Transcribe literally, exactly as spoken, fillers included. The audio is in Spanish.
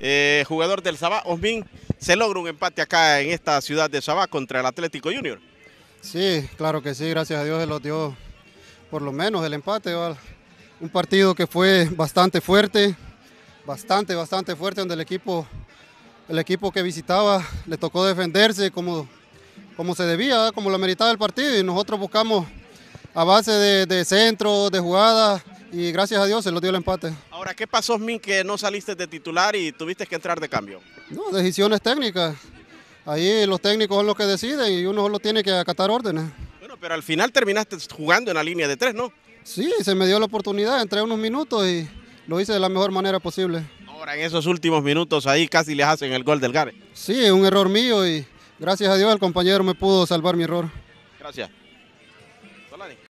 eh, jugador del Sabá, Osmin, se logra un empate acá en esta ciudad de Sabá contra el Atlético Junior. Sí, claro que sí, gracias a Dios se los dio por lo menos el empate. ¿Va? Un partido que fue bastante fuerte, bastante, bastante fuerte, donde el equipo, el equipo que visitaba le tocó defenderse como, como se debía, ¿va? Como lo meritaba el partido, y nosotros buscamos a base de, de centro, de jugadas, y gracias a Dios se los dio el empate. Ahora, ¿qué pasó, Osmin, que no saliste de titular y tuviste que entrar de cambio? No, decisiones técnicas. Ahí los técnicos son los que deciden y uno solo tiene que acatar órdenes. Bueno, pero al final terminaste jugando en la línea de tres, ¿no? Sí, se me dio la oportunidad, entré unos minutos y lo hice de la mejor manera posible. Ahora, en esos últimos minutos ahí casi les hacen el gol del Gare. Sí, un error mío y gracias a Dios el compañero me pudo salvar mi error. Gracias. Solani.